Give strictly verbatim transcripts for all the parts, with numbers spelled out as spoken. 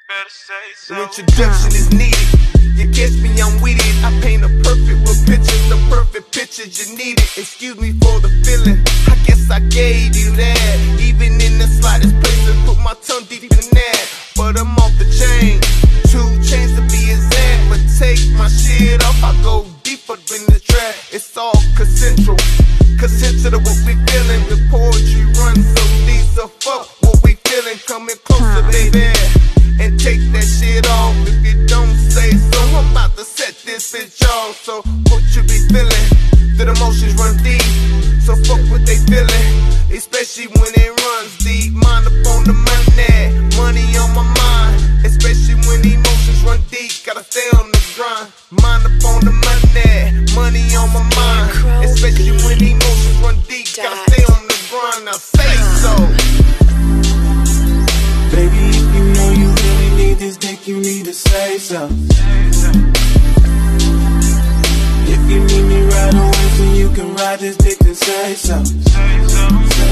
No introduction is needed. You catch me, I'm with it. I paint a perfect with pictures, the perfect pictures you needed. Excuse me for the feeling, I guess I gave you that. Even in the slightest places, put my tongue deep in that. But I'm off the chain, two chains to be exact. But take my shit off, I go deeper in the track. It's all consensual, consensual to what we feeling. The poetry runs so deep, so fuck what we feeling. Coming closer, baby, and take that shit off. If you don't say so, I'm about to set this bitch off. So what you be feeling? The emotions run deep, so fuck what they feeling, especially when it runs deep. Mind up on the money, money on my mind, especially when emotions run deep. Gotta stay on the grind. Mind up on the money, money on my mind, especially when emotions run deep. Gotta stay on the grind. Now say so. Baby, if you know you really need this dick, you need to say so. If you need me right away so you can ride this dick, then say so. Say so.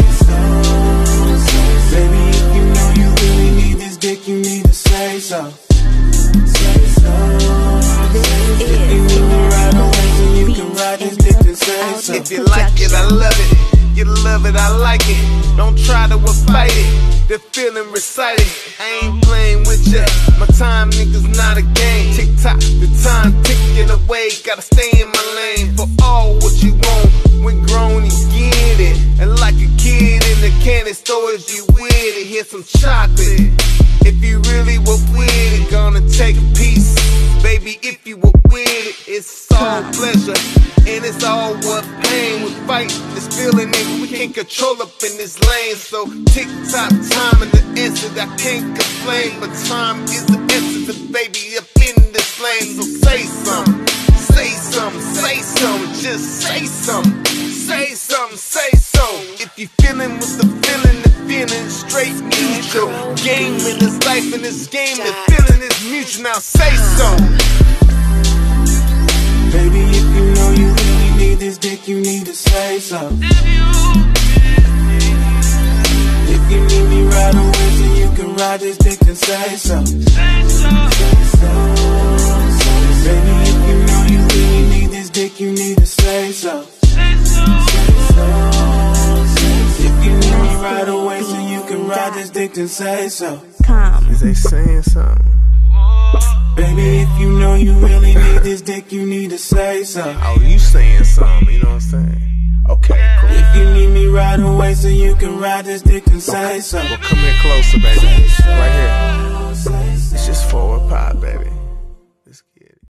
Baby, if you know you really need this dick, you need to say so. Say so. If you need me right away so you can ride this dick, then say so. If you like it, I love it. You love it, I like it. Don't try to fight it. The feeling recited, I ain't playing with ya. My time, niggas, not a game. Tick tock, the time ticking away. Gotta stay in my lane for all what you want. When grown, you get it. And like a kid in the candy stores, you with it. Here's some chocolate. If you really were with it, gonna take a piece. Baby, if you were with it, it's all pleasure. And it's all what pain we fight. This feeling, nigga, we can't control up in this lane. So tick tock, time and the answer, I can't complain. But time is the answer, baby, up in this lane. So say something, say something, say something, just say something, say something, say so. If you feeling with the feeling, the feeling straight mutual. Game in this life, in this game, the feeling is mutual. Now say so. Baby, if you know you really need this dick, you need to say so. If you need me right away so you can ride this dick, then say so. Say so. Baby, if you know you really need this dick, you need to say so. Say so. If you need me right away so you can ride this dick, then say so. Is they saying something? Baby, if you know you really need this dick, you need to say so. Oh, you saying something, you know what I'm saying? Okay, cool. If you need me right away so you can ride this dick, and say so. Well, come here closer, baby. Right here. It's just forward pop, baby.